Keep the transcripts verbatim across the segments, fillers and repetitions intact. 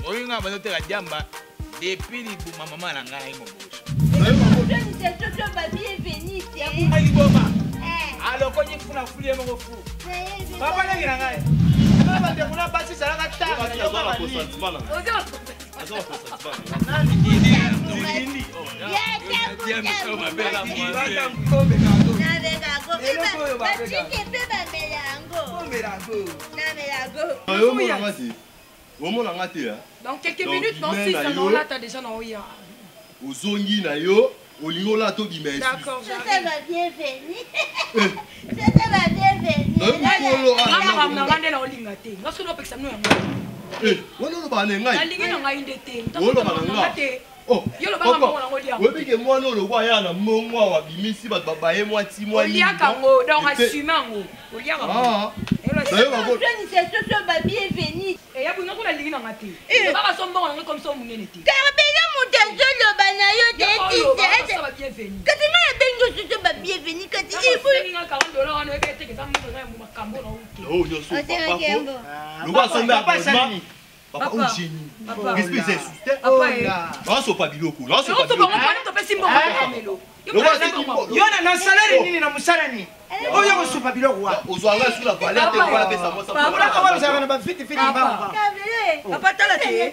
oyo nga bazo te Diamba depuis libuma maman na ngana imo boso. Je ne sais pas ba bienvenue. Ya kuma liboma. Alors ko nyifuna fulie mo fu. Papa na ngira ngai. Baba de kuna basi sala ka ta. Azora ko santima na. Ozora. Azora ko santima. Nani didi? Didi. Ya Diamba so mabela mo. Na vega go. Ba chike pe ba melango. Melango. Na melango. Ayo mo ngati. Womo na ngati ya. Dans quelques minutes, dans six ans, là, t'as déjà dans Oya. Ozongi na yo, olingo la to bimesi. D'accord, Je te va bienvenue. Je te va bienvenue. Maman, maman, maman, na olinga te. Parce que nous peksa nous yango. Eh, wana lo ba na ngai. Na lingi na ngai ndete. Wolo ba na ngai. Oh, yo lo ba maman na ngolia. Webi ke mwana lo kwa ya na mongwa wa bimisi ba babaye mwa ti mwa ni. Olia kango, donc assumant ngo. Olia kango. Ah. Je ne sais pas bienvenue. Et ya bunga kuna lingi na ngati. Ba ba sombo na comme ça munene ti. Carmelo mutazolo bana yo te ti. Ça va bienvenue. Kati ma bengo suto ba bienvenue kati ibu. Linga quarante dollars na eke te ke tamu na mu makambo na uke. Oh, yo so papa ko. Lo ba somba papa. Papa o génie. Qu'est-ce que c'est souste? Papa so pa biloko. Là so pa biloko. Papa to pesi mbongo Carmelo. Lo ba si Yo na na salaire nini na musala ni? Oyo ko supa biloko wa. Ozwanga sur la valeur te kwa pesa mo sa. Papa ko ba za na ba fiti fiti ba. Carmelo. Papa tala te.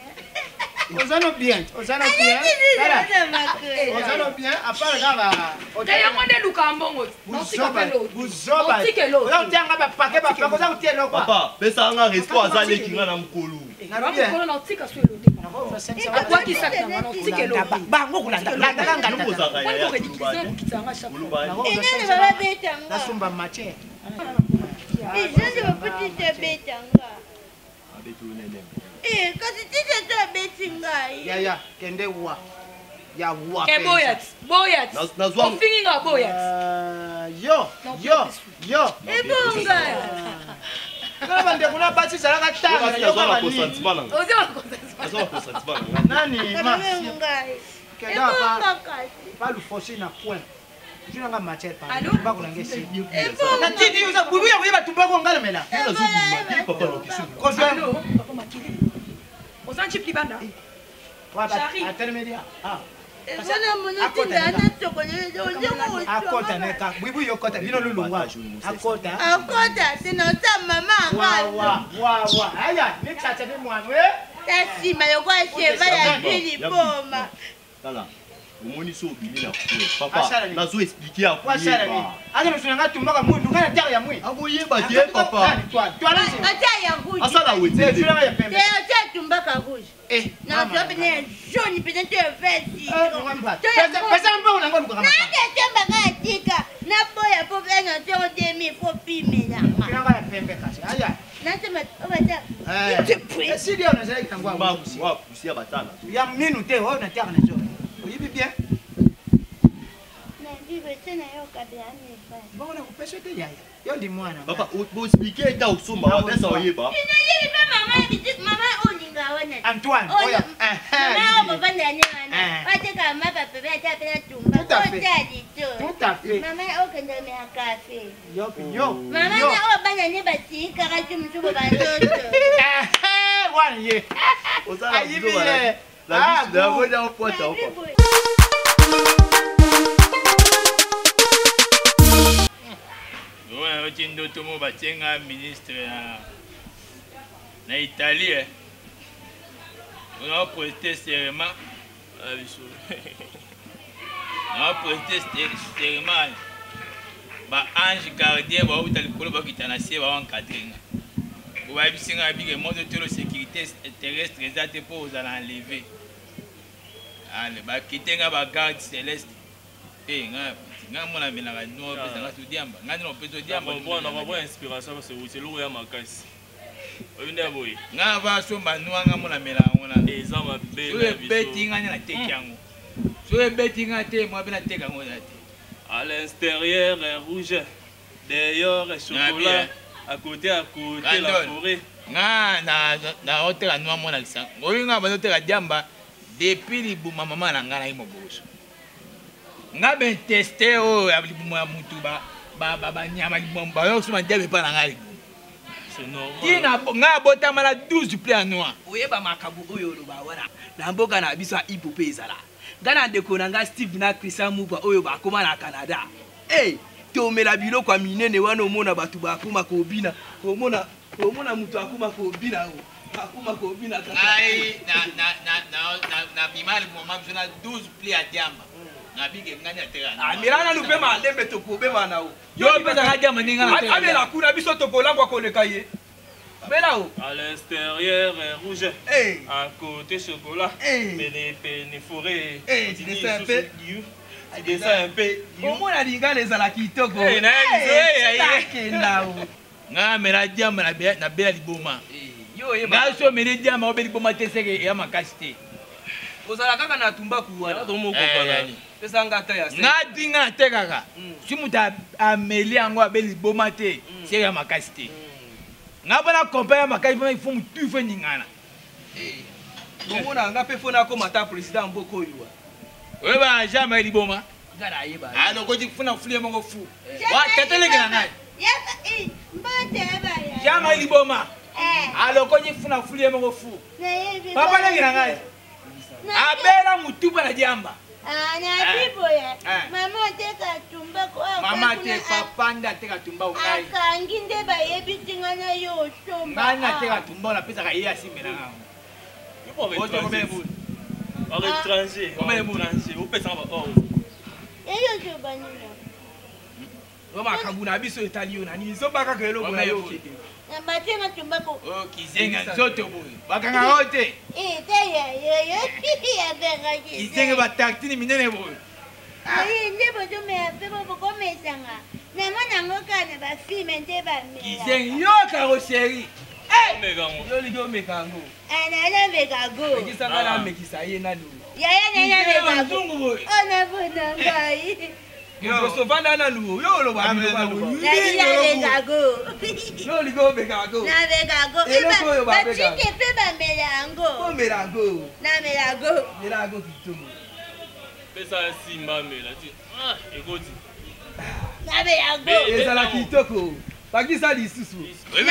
Ozano bien, ozano bien. Voilà. Ozano bien, à part gaba. Oya ngone luka mbongo. Buzoba. Buzoba. Oya tianga ba paquet ba paquet za tielo kwa. Papa, pesa nga resto azali kinga na mkolu. Na bien. Ko na tika swelo te. Kwa kisaka na na tika lo. Ba ngoku landa. Landa landa. Luko za ga ya. Ko redikisa kitanga chaque fois. Ene baba betanga. Nasumba mache. Eh, je ne peux pas te betanga. Abeto nene. Eh, kasi tite to betinga. Ya ya, kende wa. Ya wa. E boyat, boyat. Na zwa. Ofinga boyat. Yo, yo, yo. E bonga. Kana bande kuna basi sala ka ta. Yo zwa ko santima na. Ozora ko santima. Azora ko santima na. Nani ma. Kenda pa. Pas le forcer na point. Je n'ai matière pas. Allô? Pas qu'on engage. Na tidi uza bubuya kuiba tumba ko ngala mela. Yo zo bima. Papa no kisu. Ko zo. Papa makili. Ozanchi plibanda. Wa intermédiaire. Ah. Ezana monoti ndana tokole onzo. Akota neka. Buibu yokota bino lulungwa. Akota. Akota sino sa mama Wa wa wa wa. Aya, ni chacha ni mwanwe. Tasi maloko cheva ya bili boma. Tala. Omoni so bili na kwa. Papa, nazo expliquer à quoi. Aka msunanga tumbaka mundu kana tia ya mwi. Aboyeba tie papa. Toi, toi là. Ata ya rouge. Asala wete. C'est celui-là ya pembe. C'est ata tumbaka rouge. Eh, na tu obene jaune peut-être vert. Pesa mbo unango luka kama. Na temba ka tika. Na boya po venga te o demi po pimela. Kinanga ya pembe kasi. Aya. Na tema obata. Eh. Si dia unazali kitangwa. Ba, wa kusia batana. Ya minu te wewe unatia kana zo. Uyibi bien. Na bibi tena yo kabiani fa. Mbona kupesha te yaya. Yo ndi mwana. Papa, bo expliquer ta usoma wa pesa oyeba. Ina yeli pa mama bitik mama olinga wana. Antoine, oya. Eh. Mama baba ndani wana. Wate kama papa bebe ata pela tumba. Tout à fait. Tout à fait. Mama okenda me akafe. Yo yo. Mama na o bana ne bati kaka tumsuko bandoto. Eh, one ye. Osala Ayibi bizo ye. wala. La biso da moja opota opa. Ouais, o tindo tomo batenga ministre na na Italie. On a prêté serment à biso. On a prêté serment. Ba ange gardien ba uta likolo ba kitana sie ba encadrer. Ko ba bisinga bige moto tolo sécurité terrestre ezate pour aux enlever. Ale ba kitenga ba garde céleste. Eh nga nga mona melanga no pesa nga tu Diamba. Nga no peso Diamba. Bon, on va voir inspiration parce que c'est l'eau ya makasi. Oyunda boy. Nga ba so ba no nga mona melanga ona. Eza mabe. So beti nga na teki yango. So beti nga te mo bina teka ngo date. À l'extérieur est rouge, d'ailleurs est chocolat, à côté à côté la forêt. Nga na na hôtel anu mona kisa. Oyo nga ba hôtel Diamba depuis libuma mama na nga na imo boso. Nga ben tester o ya libuma mutu ba ba ba nyama libuma ba yo suma Diamba pa na nga libuma. C'est normal. Qui n'a nga bota mala douze play à noir. Oyeba makabu oyo lo ba wana. Na mboka na biso ipope ezala. Gana ndeko nanga Steve na Christian Mugwa oyo ba koma na Canada. Eh, to mela bilo kwa minene wana omona batu ba koma ko bina. Omona omona mutu akoma ko bina o. Akoma ko bina kaka. Ai na na na na na bimali mo mamjona douze play à Diamba. Na bige ngani atera. Ah, mirana lupe ma lembe to ko be mana o. Yo pesa ka Diamba ninga na. Abe la kuna biso to ko langwa ko le kaye. À l'extérieur, rouge. Hey. À côté, chocolat. Hey. Mais les peines forêts. Hey, tu descends un peu. Tu descends un peu. Comment on a dit que les ala qui toko? Hey, na hey, nga mela Diamba na be na bela liboma. Yo ye nga so mela Diamba o beli liboma te seke ya makasite. Ozala kaka na tumba kuwana. To moko kala. Pesa ngata ya se. Nga dinga te kaka. Si muta ameli yango abeli liboma te seke ya makasite. Nga bana compagnie makasite il faut mutu fe ningana. Eh. Bongo na nga pe fona ko mata president mboko yo. We ba jamais liboma. Ngara yeba. Ah no ko ji funa fulie mongo fu. Wa tetele gina ngai. Yaka eh mbote aba ya. Jamais liboma. Eh. Alo ko ji funa fulie mongo fu. Na yebi. Papa le gina ngai. Abela mutu bana Diamba. Ah na bibo ya. Mama teka tumba ko. Mama te papa nda teka tumba ukai. Akangi nde ba yebi tingana yo somba. Ngana teka tumba na pesa ka iya simela ngai. Tu peux étranger. Au étranger. Au étranger. Au pesa ba. Oh. Eyo jo banina. Roma kambuna biso italio na ni zo baka kelo bona yo kete. Na batenga tumba ko. Oh kizenga zote boy. Bakanga wote. Eh te ya yo yo ya benga ki. Kizenga ba taktini minene boy. Ai ndebo jo me ape bo ko mesanga. Na mwana ngoka na ba film nte ba me. Kizenga yo carrosserie. Eh, Megango. yo ligo mekango. Ana na mega go. Ekisanga na mekisa ye na lu. Ya ya na na mega go. Zungu boy. Ona bona ngai. Yo so vanda na lu. Yo lo ba lu ba lu. Na ya mega go. Yo ligo mekango. Na mega go. Eloko yo ba Ba mega. chike pe ba melango. Ko merango. Na melango. Merango kitumu. Pesa simba mela. Ah, écoute. Na melango. Ezala kitoko. Bakisa lisusu.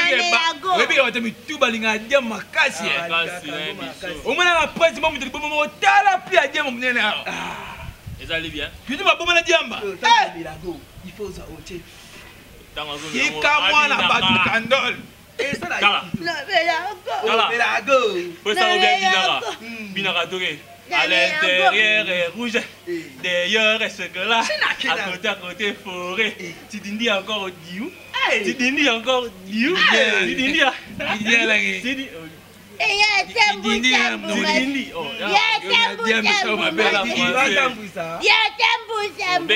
Webi wate mituba linga Diamba makasi. Omona na prince mo mutu bomo tala pli a Diamba munene awo. Ezali bien. Kitu maboma na Diamba. Eh, merango. Il faut ça oche. Kika mwana batu Kandol. Ezala. Na melango. Kala. Merango. Pesa au bien binara. Binara toke. À l'intérieur rouge, d'ailleurs chocolat, à côté à côté forêt. Tu dis encore diou, tu dis encore diou, tu dis tu dis Eh ya tembu tembu. Ya tembu tembu. Ya tembu tembu.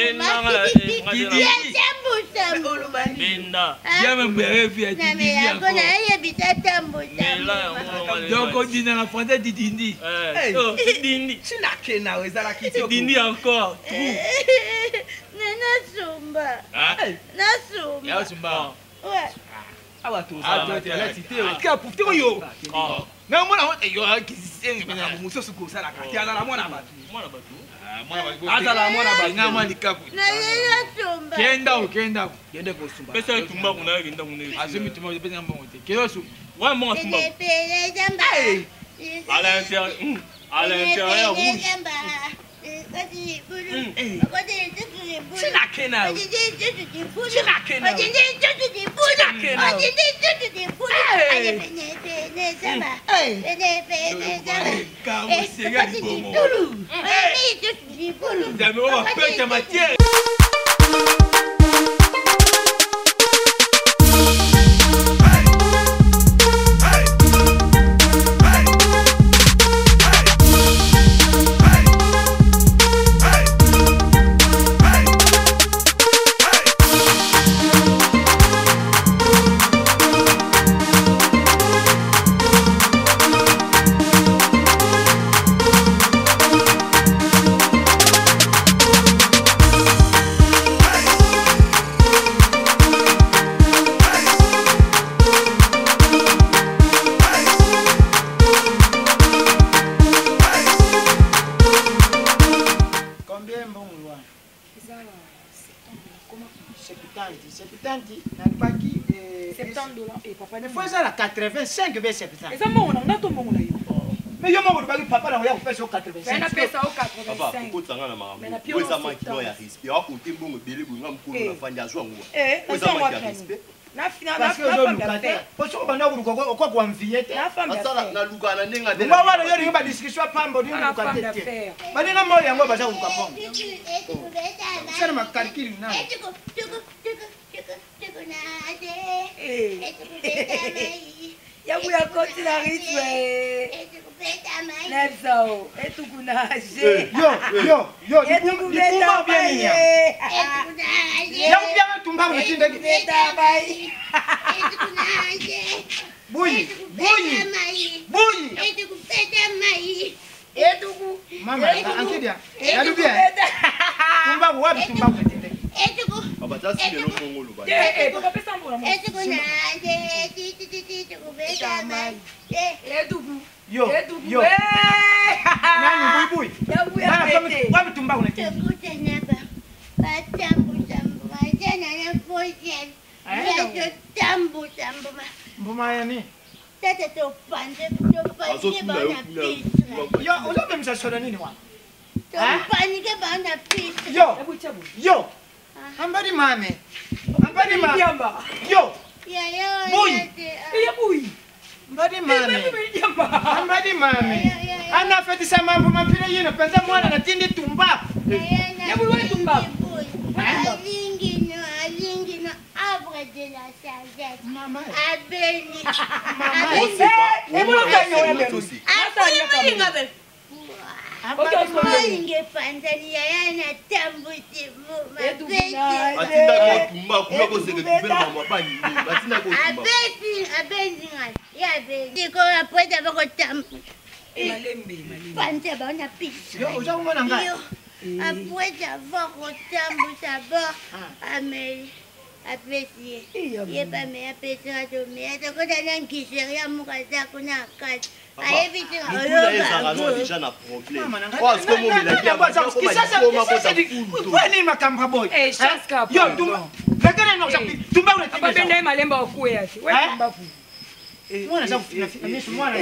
Ya tembu tembu. Benda. Diamba mbere via Na Didi melango encore. na yebi ta tembu tembu. Donc on dit dans la français Didi. Eh, oh, Didi. China kena ezala kitoko. Didi encore. Nana sumba. Ah. Na sumba. Ya sumba. Ouais. Awa to Ah, za. toi tu as cité. Ka pufti ko yo. Oh, Na mwana wote yo kisenga Pena pena. musosu ko sala ka. Tiana la mwana batu. mwana batu. Ah mwana batu. Azala mwana batu. Nga mwana likapu. Na nana sumba. Kenda o kenda. Yende ko sumba. Pesa tumba kuna yenda kuna. Azumi tuma pesa ngamba wote. Kelo su. Ouais, moi tumba. Pele pele jamba. À l'intérieur, à l'intérieur rouge. China kena. China kena. Jamais on va faire ta matière. septanti, nalipaki septante dollars et papa il faut ça la quatre-vingt-cinq vers septante. Et ça mon on a tout mon là. Mais yo mon ba papa na ya faire sur quatre-vingt-cinq. Mais na pesa au Papa, quatre-vingt-cinq. ko tsanga na mama. Mais na Ko ça manque no ya respect. Ya ko tembo ngobele ko ngam ko na fanya zwa ngwa. Eh, ko ça manque respect. Na final parce que zo lukata. Po so ba na ko ko ko kwa mviete. La femme Asala na lukana nenga de. Ngwa wala yo ba discussion pambo ni lukata te. Ba ninga mo yango ba za ko kapon. Sana ma calcul na. Ya voy a continuar isso é. Nelson, é tu kunage. Yo, yo, yo, é tu kunage bien minha. Ya ubia tumba mo tinda. É tu kunage. Buyi, buyi. Buyi. É tu kunage. É tu Mama, ankidia. Ya lubia. Tumba wapi tumba mo tinda. É tu ku. Baba ta si le kongo lo ba. Eh, eh, papa pesa mbona mo. É tu kunage. Ti ti ti ti tu kunage. É tu Yo, É tu yo. Nani buyi buyi. Ya voy a Nana meter. wapi tumba mo tinda. Tukutanaba. Batambu tambu. Ajana na fojen. Ya tambu tambu ma. Mbuma yani. Tata to pande to pande ba na pizza. Yo, uzo bemsa soda nini wa? To pande ba na pizza. Yo, É bucha bu. yo. Ambari mame. Ambari mame. Diamba. Yo, Ya ya. Buyi. Iya bui. ambari mame. Diamba. Ambari mame. Ana fetisa mambo mapira yino penza mwana na tindi tumba. Ya bui wa tumba. Alingi no alingi no abre de la sagesse. Mama. Abeni. Mama. Eh, mo ka yo ya belu. Abeni ngabe. Ambari mame. Moinge Tanzania yana tambuti mu mabeti. Atinda ko tumba kuma ko sege tubela mama bani. Atinda ko tumba. Abeti abeti ngai. Ya abeti ko apweta bako tambu. Malembe, malembe. Pante ba na pizza. Yo, uza kumona ngai. Apweta bako tambu sabo. Ame apeti. Ye ba me apeti ado me ado ko dana ngisheria mukaza kuna kati. Ayebi Mituna ezanga no déjà na problème. Kwa sko mo mela kia ba ko ba ko ta full. Kwani makamba boy. Eh, chance ka. Yo, tumba. Lekana no sapi. Tumba una Papa tinda. benda malemba okuya. Wewe tumba fu. Mwana za kufina fina misu mwana.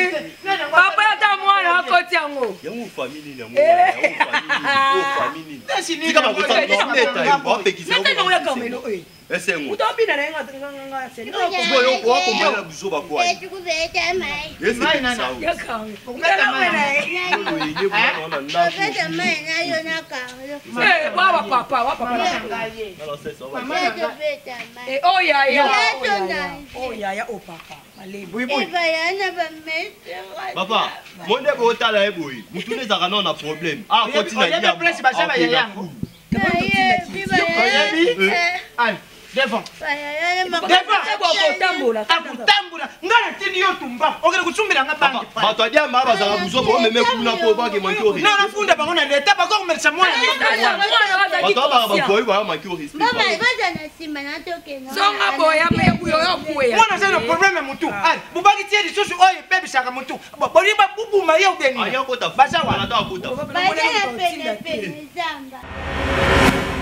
Papa hata mwana akoti yango. Yango famille ni yango. Yango famille. Oh famille. Nasi ni Tika ba ko ta no meta yo pe kisa. Nata na ya Carmelo eh. Esengo. Utobina na nga nga nga sene. Bo yo ko ko mala buzo ba kwa. Etu kubeta mai. Mai nana. Ya Carmelo. Ukata mwana. Yo ye ba na na. Kubeta mai na yo na karo. Eh, baba papa, wa papa. Alors c'est ça. Etu kubeta mai. Eh, oh ya ya. Oh ya ya oh papa. Malembe. Buyi buyi. Eba yana ba mese. Papa, monde ko tala e boy. Mutu ne zaka na problème. Ah ko tina ya. Ya place ba saba ya yango. Aye, biba yana. Ai, devon. Baya yana ma. Akutambula. Akutambula. Ngala tini yo tumba. Okere kusumbira nga bangi. Bato ya Diamba bazaka buzo bo meme kuna ko ba ke manki ori. Non, nafunda bango na leta ba ko kumelisa mwana. Bato ba ba boy ba manki ori. Mama ibaza na sima na toke na. Songa boya me kuyo yo kuya. Mwana zeno problème mutu. Ai, bubaki tie lisusu oyo pebisaka mutu. Boli ba bubuma yo beni. Aya ko ta. Bazawa. Na ta ko ta. Baya na pene pene zamba.